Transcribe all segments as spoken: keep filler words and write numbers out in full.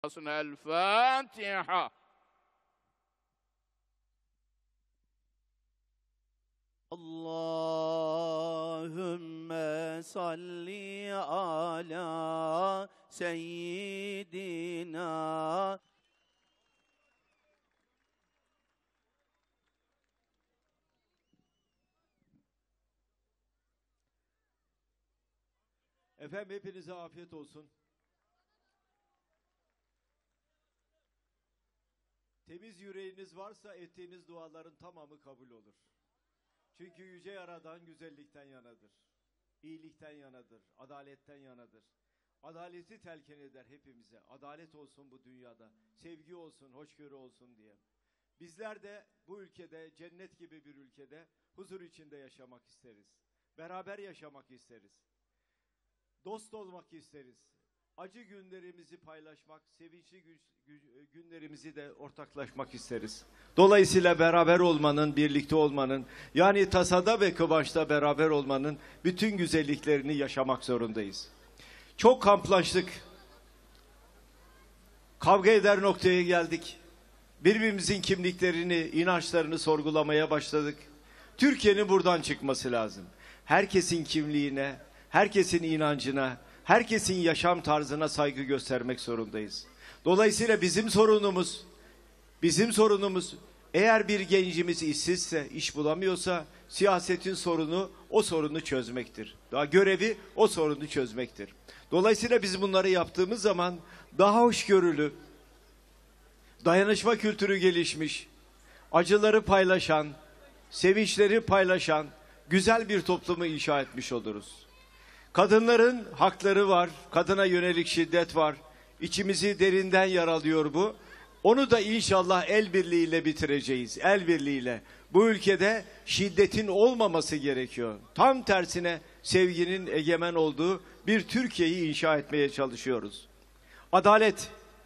olsun. El Fatiha. Allahümme salli ala seyyidina. Efendim hepinize afiyet olsun. Temiz yüreğiniz varsa ettiğiniz duaların tamamı kabul olur. Çünkü Yüce Yaradan güzellikten yanadır. İyilikten yanadır. Adaletten yanadır. Adaleti telkin eder hepimize. Adalet olsun bu dünyada. Sevgi olsun, hoşgörü olsun diye. Bizler de bu ülkede, cennet gibi bir ülkede huzur içinde yaşamak isteriz. Beraber yaşamak isteriz. Dost olmak isteriz. Acı günlerimizi paylaşmak, sevinçli günlerimizi de ortaklaşmak isteriz. Dolayısıyla beraber olmanın, birlikte olmanın, yani tasada ve kıvançta beraber olmanın bütün güzelliklerini yaşamak zorundayız. Çok kamplaştık. Kavga eder noktaya geldik. Birbirimizin kimliklerini, inançlarını sorgulamaya başladık. Türkiye'nin buradan çıkması lazım. Herkesin kimliğine, herkesin inancına, herkesin yaşam tarzına saygı göstermek zorundayız. Dolayısıyla bizim sorunumuz, bizim sorunumuz eğer bir gencimiz işsizse, iş bulamıyorsa siyasetin sorunu o sorunu çözmektir. Daha görevi o sorunu çözmektir. Dolayısıyla biz bunları yaptığımız zaman daha hoşgörülü, dayanışma kültürü gelişmiş, acıları paylaşan, sevinçleri paylaşan güzel bir toplumu inşa etmiş oluruz. Kadınların hakları var, kadına yönelik şiddet var. İçimizi derinden yaralıyor bu. Onu da inşallah el birliğiyle bitireceğiz, el birliğiyle. Bu ülkede şiddetin olmaması gerekiyor. Tam tersine sevginin egemen olduğu bir Türkiye'yi inşa etmeye çalışıyoruz. Adalet.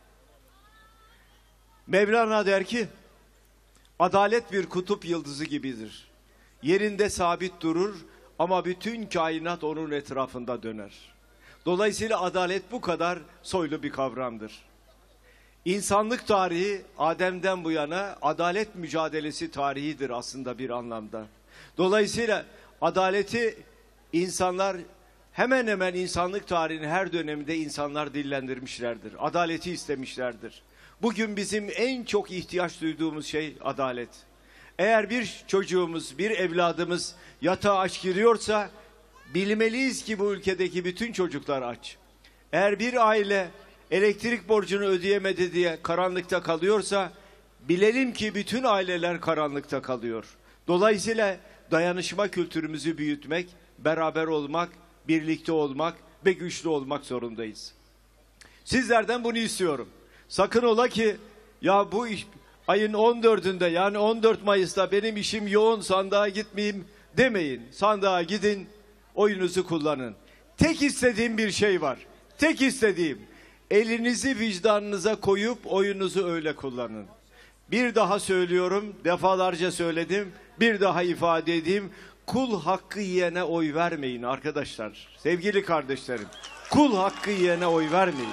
Mevlana der ki, adalet bir kutup yıldızı gibidir. Yerinde sabit durur ama bütün kainat onun etrafında döner. Dolayısıyla adalet bu kadar soylu bir kavramdır. İnsanlık tarihi Adem'den bu yana adalet mücadelesi tarihidir aslında bir anlamda. Dolayısıyla adaleti insanlar hemen hemen insanlık tarihinin her döneminde insanlar dillendirmişlerdir. Adaleti istemişlerdir. Bugün bizim en çok ihtiyaç duyduğumuz şey adalet. Eğer bir çocuğumuz, bir evladımız yatağa aç giriyorsa bilmeliyiz ki bu ülkedeki bütün çocuklar aç. Eğer bir aile elektrik borcunu ödeyemedi diye karanlıkta kalıyorsa bilelim ki bütün aileler karanlıkta kalıyor. Dolayısıyla dayanışma kültürümüzü büyütmek, beraber olmak, birlikte olmak ve güçlü olmak zorundayız. Sizlerden bunu istiyorum. Sakın ola ki ya bu iş ayın on dördünde yani on dört Mayıs'ta benim işim yoğun sandığa gitmeyeyim demeyin. Sandığa gidin, oyunuzu kullanın. Tek istediğim bir şey var. Tek istediğim elinizi vicdanınıza koyup oyunuzu öyle kullanın. Bir daha söylüyorum, defalarca söyledim, bir daha ifade edeyim. Kul hakkı yiyene oy vermeyin arkadaşlar. Sevgili kardeşlerim, kul hakkı yiyene oy vermeyin.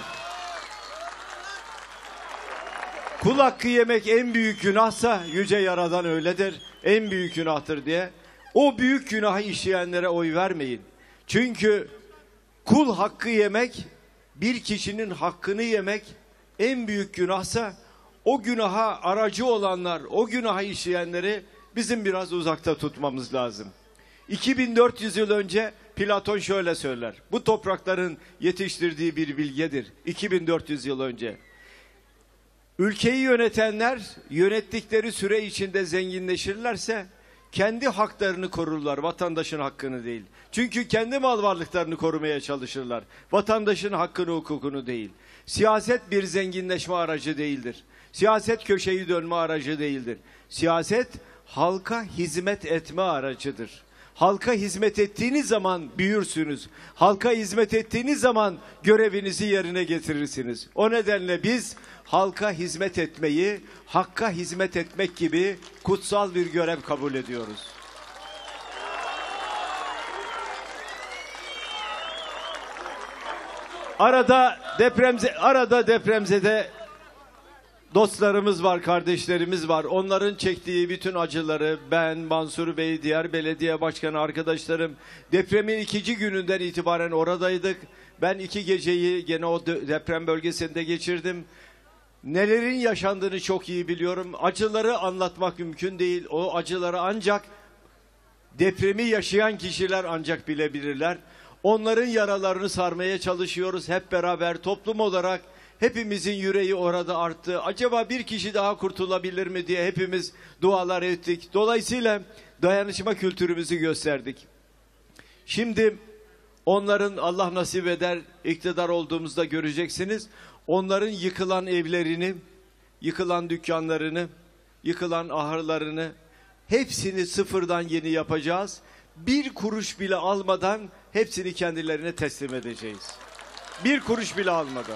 Kul hakkı yemek en büyük günahsa Yüce Yaradan öyledir. En büyük günahtır diye. O büyük günahı işleyenlere oy vermeyin. Çünkü kul hakkı yemek, bir kişinin hakkını yemek en büyük günahsa o günaha aracı olanlar, o günahı işleyenleri bizim biraz uzakta tutmamız lazım. iki bin dört yüz yıl önce Platon şöyle söyler. Bu toprakların yetiştirdiği bir bilgedir. iki bin dört yüz yıl önce. Ülkeyi yönetenler yönettikleri süre içinde zenginleşirlerse kendi haklarını korurlar, vatandaşın hakkını değil. Çünkü kendi mal varlıklarını korumaya çalışırlar. Vatandaşın hakkını, hukukunu değil. Siyaset bir zenginleşme aracı değildir. Siyaset köşeyi dönme aracı değildir. Siyaset halka hizmet etme aracıdır. Halka hizmet ettiğiniz zaman büyürsünüz. Halka hizmet ettiğiniz zaman görevinizi yerine getirirsiniz. O nedenle biz halka hizmet etmeyi, hakka hizmet etmek gibi kutsal bir görev kabul ediyoruz. Arada depremze, arada depremzede dostlarımız var, kardeşlerimiz var. Onların çektiği bütün acıları ben, Mansur Bey, diğer belediye başkanı arkadaşlarım depremin ikinci gününden itibaren oradaydık. Ben iki geceyi gene o deprem bölgesinde geçirdim. Nelerin yaşandığını çok iyi biliyorum. Acıları anlatmak mümkün değil. O acıları ancak depremi yaşayan kişiler ancak bilebilirler. Onların yaralarını sarmaya çalışıyoruz hep beraber toplum olarak. Hepimizin yüreği orada arttı. Acaba bir kişi daha kurtulabilir mi diye hepimiz dualar ettik. Dolayısıyla dayanışma kültürümüzü gösterdik. Şimdi onların Allah nasip eder iktidar olduğumuzda göreceksiniz. Onların yıkılan evlerini, yıkılan dükkanlarını, yıkılan ahırlarını hepsini sıfırdan yeni yapacağız. Bir kuruş bile almadan hepsini kendilerine teslim edeceğiz. Bir kuruş bile almadan.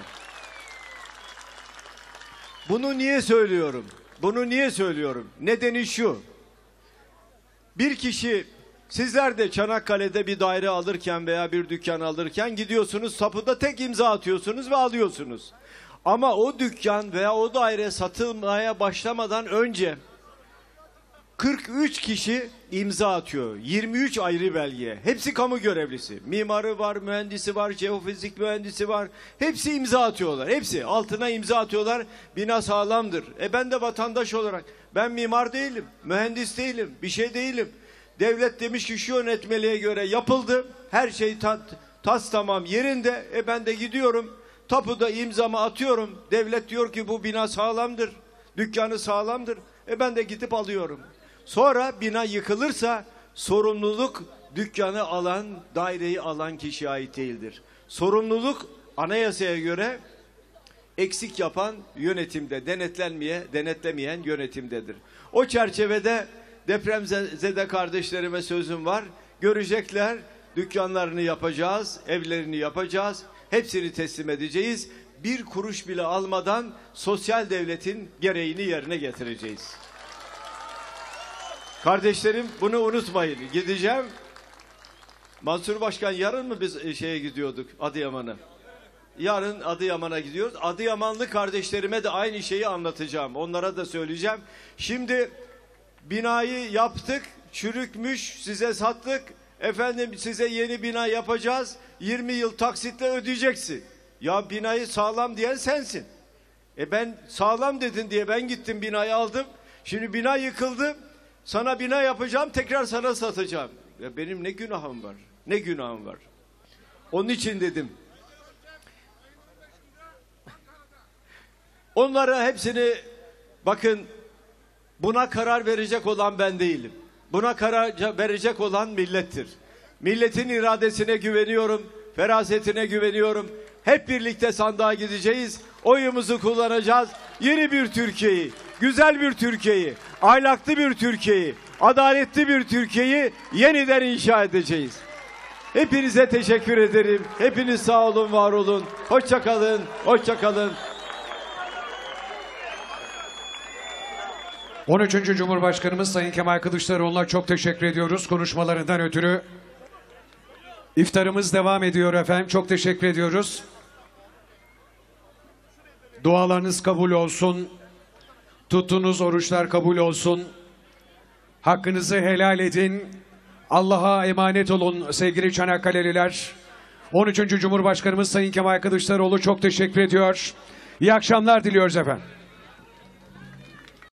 Bunu niye söylüyorum? Bunu niye söylüyorum? Nedeni şu. Bir kişi, sizler de Çanakkale'de bir daire alırken veya bir dükkan alırken gidiyorsunuz, tapuda tek imza atıyorsunuz ve alıyorsunuz. Ama o dükkan veya o daire satılmaya başlamadan önce kırk üç kişi imza atıyor. yirmi üç ayrı belge. Hepsi kamu görevlisi. Mimarı var, mühendisi var, jeofizik mühendisi var. Hepsi imza atıyorlar. Hepsi altına imza atıyorlar. Bina sağlamdır. E ben de vatandaş olarak ben mimar değilim, mühendis değilim, bir şey değilim. Devlet demiş ki şu yönetmeliğe göre yapıldı. Her şey tat, tas tamam yerinde. E ben de gidiyorum. Tapuda imzamı atıyorum. Devlet diyor ki bu bina sağlamdır. Dükkanı sağlamdır. E ben de gidip alıyorum. Sonra bina yıkılırsa sorumluluk dükkanı alan, daireyi alan kişiye ait değildir. Sorumluluk anayasaya göre eksik yapan yönetimde, denetlenmeye, denetlemeyen yönetimdedir. O çerçevede depremzede kardeşlerime sözüm var. Görecekler, dükkanlarını yapacağız, evlerini yapacağız, hepsini teslim edeceğiz. Bir kuruş bile almadan sosyal devletin gereğini yerine getireceğiz. Kardeşlerim bunu unutmayın. Gideceğim. Mansur Başkan yarın mı biz şeye gidiyorduk Adıyaman'a? Yarın Adıyaman'a gidiyoruz. Adıyamanlı kardeşlerime de aynı şeyi anlatacağım. Onlara da söyleyeceğim. Şimdi binayı yaptık, çürükmüş, size sattık. Efendim size yeni bina yapacağız. yirmi yıl taksitle ödeyeceksin. Ya binayı sağlam diyen sensin. E ben sağlam dedin diye ben gittim binayı aldım. Şimdi bina yıkıldı. Sana bina yapacağım, tekrar sana satacağım. Ya benim ne günahım var? Ne günahım var? Onun için dedim. Onlara hepsini bakın, buna karar verecek olan ben değilim. Buna karar verecek olan millettir. Milletin iradesine güveniyorum, ferasetine güveniyorum. Hep birlikte sandığa gideceğiz. Oyumuzu kullanacağız. Yeni bir Türkiye'yi, güzel bir Türkiye'yi, ahlaklı bir Türkiye'yi, adaletli bir Türkiye'yi yeniden inşa edeceğiz. Hepinize teşekkür ederim. Hepiniz sağ olun, var olun. Hoşça kalın, hoşça kalın. on üçüncü Cumhurbaşkanımız Sayın Kemal Kılıçdaroğlu'na çok teşekkür ediyoruz konuşmalarından ötürü. İftarımız devam ediyor efendim. Çok teşekkür ediyoruz. Dualarınız kabul olsun. Tuttuğunuz oruçlar kabul olsun. Hakkınızı helal edin. Allah'a emanet olun sevgili Çanakkale'liler. on üçüncü Cumhurbaşkanımız Sayın Kemal Kılıçdaroğlu çok teşekkür ediyor. İyi akşamlar diliyoruz efendim.